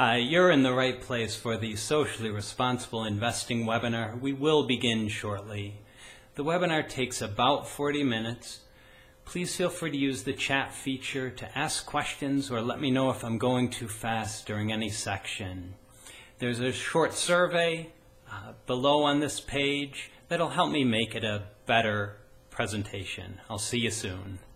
Hi, you're in the right place for the Socially Responsible Investing webinar. We will begin shortly. The webinar takes about 40 minutes. Please feel free to use the chat feature to ask questions or let me know if I'm going too fast during any section. There's a short survey below on this page that'll help me make it a better presentation. I'll see you soon.